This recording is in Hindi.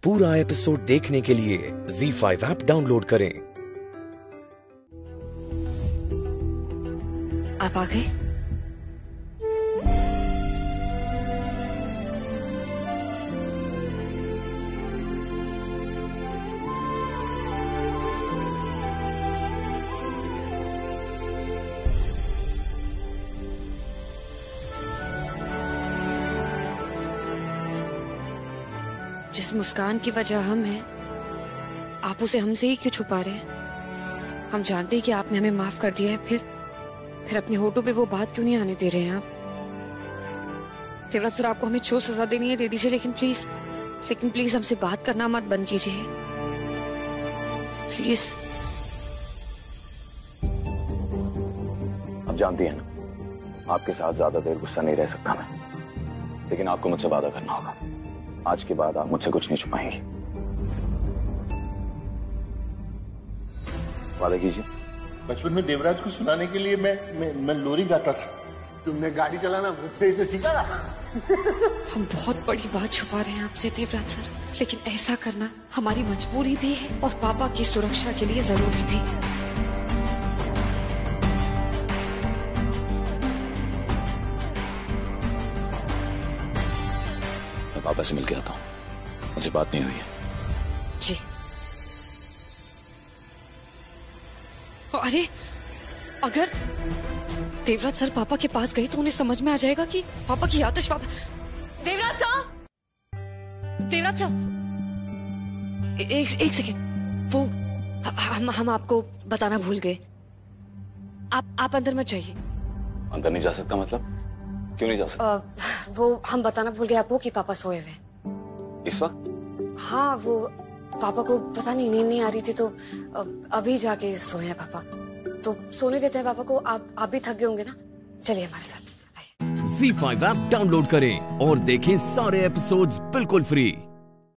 पूरा एपिसोड देखने के लिए ZEE5 ऐप डाउनलोड करें। आप आ गए? जिस मुस्कान की वजह हम हैं, आप उसे हमसे ही क्यों छुपा रहे हैं? हम जानते हैं कि आपने हमें माफ कर दिया है, फिर अपने होठों पे वो बात क्यों नहीं आने दे रहे हैं आप? देवराज सर, आपको हमें जो सजा देनी है दे दीजिए, लेकिन प्लीज हमसे बात करना मत बंद कीजिए, प्लीज। आप जानती हैं ना, आपके साथ ज्यादा देर गुस्सा नहीं रह सकता मैं, लेकिन आपको मुझसे वादा करना होगा। आज के बाद आप मुझसे कुछ नहीं छुपाएंगे। वादा कीजिए। बचपन में देवराज को सुनाने के लिए मैं लोरी गाता था। तुमने गाड़ी चलाना मुझसे ही तो सीखा था। हम बहुत बड़ी बात छुपा रहे हैं आपसे देवराज सर, लेकिन ऐसा करना हमारी मजबूरी भी है और पापा की सुरक्षा के लिए जरूरी भी। पापा से मिलके आता हूँ, मुझे बात नहीं हुई है। जी। अरे, अगर देवराज सर पापा के पास गए तो उन्हें समझ में आ जाएगा कि पापा की आतिश देवराज सर, एक सेकेंड, वो हम आपको बताना भूल गए। आप अंदर मत जाइए। अंदर नहीं जा सकता मतलब? क्यों नहीं जा सकता? वो हम बताना भूल गए आपको कि पापा सोए हुए इस वक्त। हाँ, वो पापा को पता नहीं नींद नहीं आ रही थी, तो अभी जाके सोए हैं पापा, तो सोने देते हैं पापा को। आप भी थक गए होंगे ना, चलिए हमारे साथ। ZEE5 ऐप डाउनलोड करें और देखें सारे एपिसोड्स बिल्कुल फ्री।